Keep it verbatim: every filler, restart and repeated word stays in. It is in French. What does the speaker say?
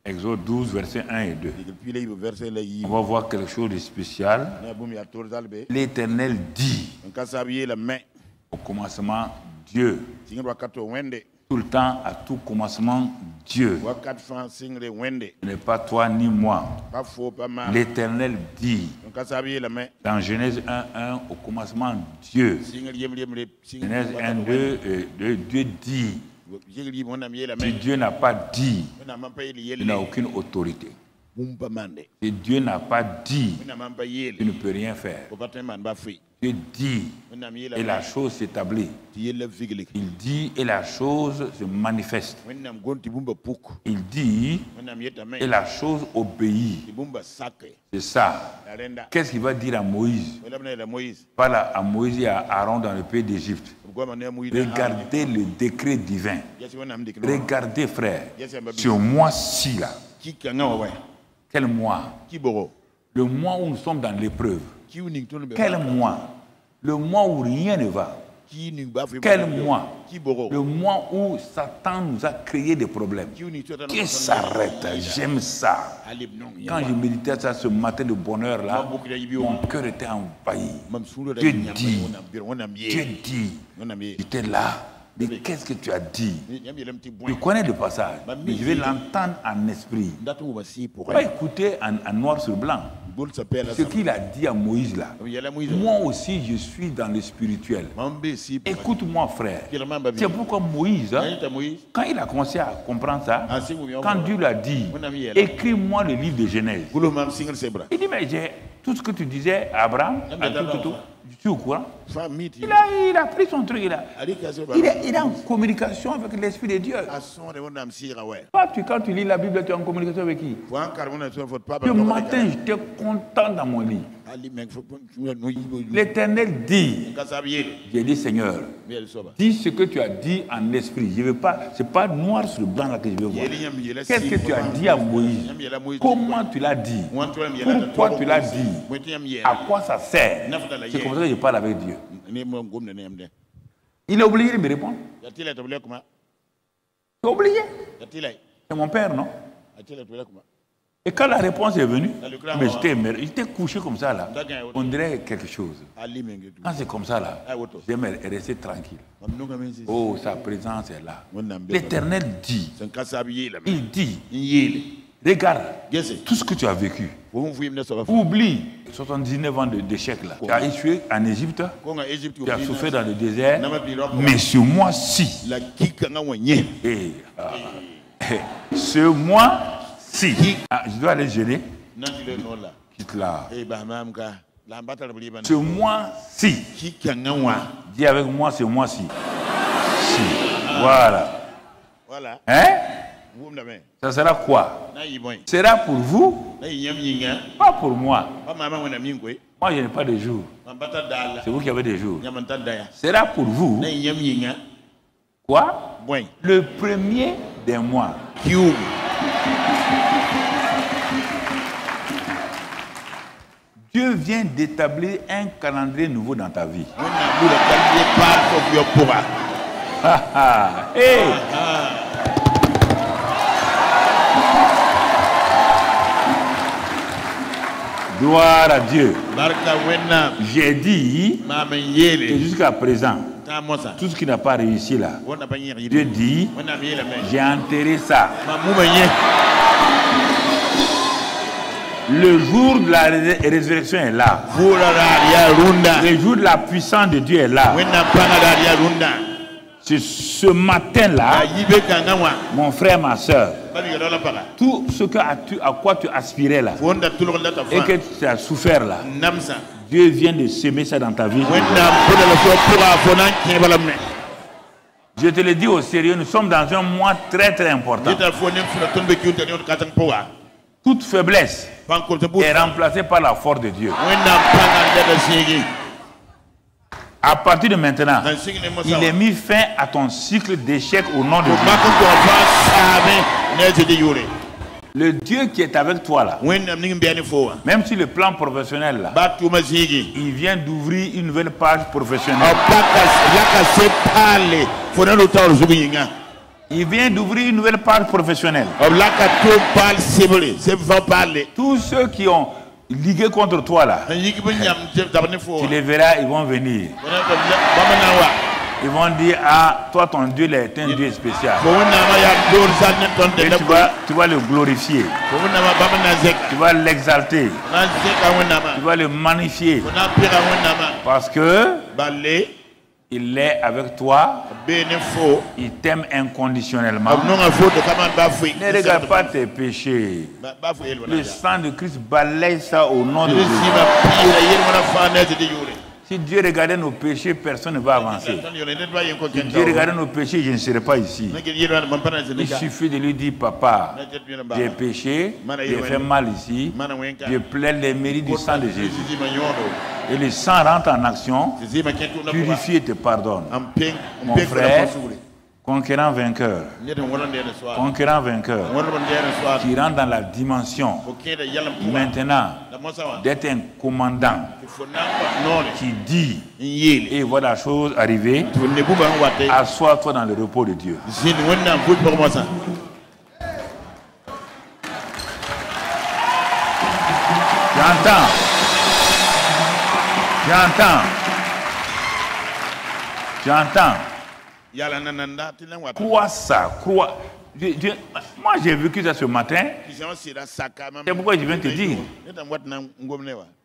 Exode douze, versets un et deux. On va voir quelque chose de spécial. L'Éternel dit, au commencement, Dieu. Tout le temps, à tout commencement, Dieu. Ce n'est pas toi ni moi. L'Éternel dit, dans Genèse un, un, au commencement, Dieu. Genèse un, deux, deux, Dieu dit. Si Dieu n'a pas dit, il n'a aucune autorité. Si Dieu n'a pas dit, il ne peut rien faire. Dieu dit, et la chose s'établit. Il dit, et la chose se manifeste. Il dit, et la chose obéit. C'est ça. Qu'est-ce qu'il va dire à Moïse? Parle à Moïse et à Aaron dans le pays d'Égypte. Regardez le décret divin. Regardez, frère, ce mois-ci là. Quel mois? Le mois où nous sommes dans l'épreuve. Quel mois? Le mois où rien ne va. Quel mois? Le mois où Satan nous a créé des problèmes. Qui s'arrête? J'aime ça. Quand je méditais ça ce matin de bonheur là, mon cœur était envahi. Dieu dit, Dieu dit, j'étais là. Mais qu'est-ce que tu as dit? Je connais le passage, mais je vais l'entendre en esprit. Pas écouter en, en noir sur blanc. Ce qu'il a dit à Moïse là. Moi aussi, je suis dans le spirituel. Écoute-moi, frère. C'est pourquoi Moïse, hein, quand il a commencé à comprendre ça, quand Dieu l'a dit, écris-moi le livre de Genèse. Il dit, mais j'ai tout ce que tu disais à Abraham, à tout, tout, tout. Tu es au courant? Il a, il a pris son truc, il, a, il, est, il est en communication avec l'Esprit de Dieu. Toi, tu, quand tu lis la Bible, tu es en communication avec qui? Le matin, j'étais content dans mon lit. L'Éternel dit, j'ai dit Seigneur, dis ce que tu as dit en esprit. Je veux pas, c'est pas noir sur blanc là que je veux voir. Qu'est-ce que tu as dit à Moïse? Comment tu l'as dit? Pourquoi tu l'as dit? À quoi ça sert? C'est comme ça que je parle avec Dieu. Il est obligé de me répondre. Tu es obligé. C'est mon père, non? Et quand la réponse est venue, mais j'étais couché comme ça là, on dirait quelque chose. Quand c'est comme ça là, j'aimerais rester tranquille. Oh, sa présence est là. L'Éternel dit, il dit, regarde tout ce que tu as vécu. Oublie soixante-dix-neuf ans d'échec là. Tu as échoué en Égypte, tu as souffert dans le désert, mais ce mois-ci, et, ah, ce mois si, ah, je dois aller gêner. Quitte là. Ce mois-ci. Dis avec moi ce mois-ci. Si. Voilà. Hein? Ça sera quoi? Sera pour vous? Pas pour moi. Moi, je n'ai pas de jour. C'est vous qui avez des jours. Sera pour vous? Quoi? Le premier des mois. Dieu vient d'établir un calendrier nouveau dans ta vie. Hey. Gloire à Dieu. J'ai dit que jusqu'à présent, tout ce qui n'a pas réussi là, Dieu dit, j'ai enterré ça. Le jour de la résurrection est là. Le jour de la puissance de Dieu est là. C'est ce matin-là, mon frère, ma soeur, tout ce que, à, tu, à quoi tu aspirais là, et que tu as souffert là, Dieu vient de semer ça dans ta vie. Je te le dis au sérieux, nous sommes dans un mois très très important. Toute faiblesse est remplacée par la force de Dieu. À partir de maintenant, il est mis fin à ton cycle d'échec au nom de Dieu. Le Dieu qui est avec toi là, même sur le plan professionnel là, il vient d'ouvrir une nouvelle page professionnelle. Il vient d'ouvrir une nouvelle page professionnelle. Tous ceux qui ont ligué contre toi là, tu les verras, ils vont venir. Ils vont dire, ah, toi ton Dieu est un Dieu spécial. Et tu vas, tu vas le glorifier. Tu vas l'exalter. Tu vas le magnifier. Parce que il est avec toi. Il t'aime inconditionnellement. Ne regarde pas tes péchés. Le sang de Christ balaye ça au nom de Dieu. Si Dieu regardait nos péchés, personne ne va avancer. Si Dieu regardait nos péchés, je ne serais pas ici. Il suffit de lui dire, papa, j'ai péché, j'ai fait mal ici, je plaide les mérites du sang de Jésus. Et le sang rentre en action, purifie et te pardonne. Mon frère, conquérant vainqueur, conquérant vainqueur, qui rentre dans la dimension maintenant d'être un commandant qui dit et voit la chose arriver, assois-toi dans le repos de Dieu. J'entends, j'entends, j'entends. Crois ça, crois. Je, je, moi j'ai vécu ça ce matin. C'est pourquoi je viens te dire.